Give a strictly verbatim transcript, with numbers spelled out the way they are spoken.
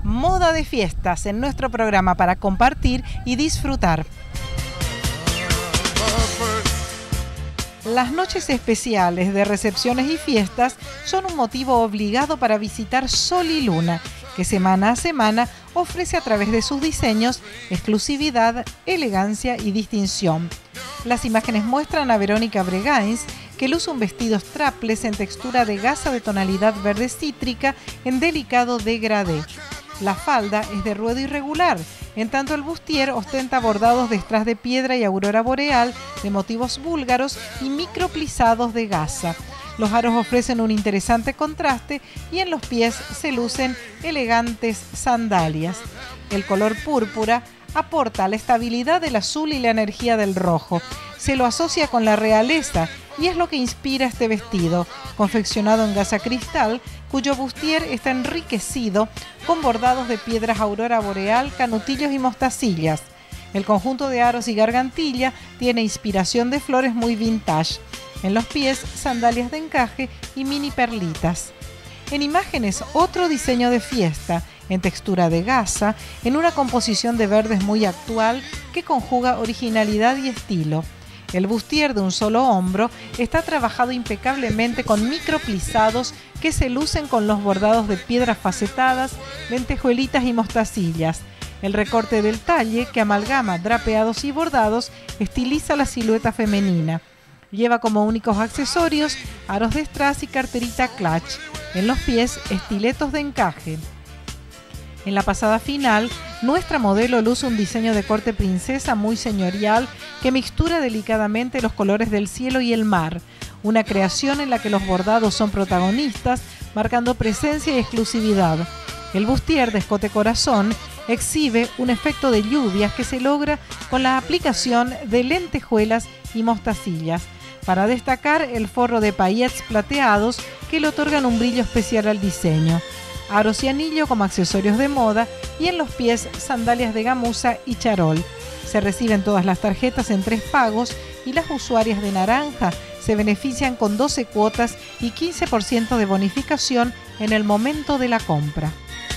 Moda de fiestas en nuestro programa para compartir y disfrutar. Las noches especiales de recepciones y fiestas son un motivo obligado para visitar Sol y Luna, que semana a semana ofrece a través de sus diseños exclusividad, elegancia y distinción. Las imágenes muestran a Verónica Bregains, que luce un vestido strapless en textura de gasa de tonalidad verde cítrica en delicado degradé. La falda es de ruedo irregular, en tanto el bustier ostenta bordados de strass de piedra y aurora boreal de motivos búlgaros y microplisados de gasa. Los aros ofrecen un interesante contraste y en los pies se lucen elegantes sandalias. El color púrpura aporta la estabilidad del azul y la energía del rojo. Se lo asocia con la realeza y es lo que inspira este vestido, confeccionado en gasa cristal, cuyo bustier está enriquecido con bordados de piedras aurora boreal, canutillos y mostacillas. El conjunto de aros y gargantilla tiene inspiración de flores muy vintage. En los pies, sandalias de encaje y mini perlitas. En imágenes, otro diseño de fiesta, en textura de gasa, en una composición de verdes muy actual que conjuga originalidad y estilo. El bustier de un solo hombro está trabajado impecablemente con microplisados que se lucen con los bordados de piedras facetadas, lentejuelitas y mostacillas. El recorte del talle, que amalgama drapeados y bordados, estiliza la silueta femenina. Lleva como únicos accesorios aros de strass y carterita clutch. En los pies, estiletos de encaje. En la pasada final, nuestra modelo luce un diseño de corte princesa muy señorial que mixtura delicadamente los colores del cielo y el mar. Una creación en la que los bordados son protagonistas, marcando presencia y exclusividad. El bustier de escote corazón exhibe un efecto de lluvias que se logra con la aplicación de lentejuelas y mostacillas, para destacar el forro de paillettes plateados que le otorgan un brillo especial al diseño. Aros y anillo como accesorios de moda y en los pies sandalias de gamuza y charol. Se reciben todas las tarjetas en tres pagos y las usuarias de naranja se benefician con doce cuotas y quince por ciento de bonificación en el momento de la compra.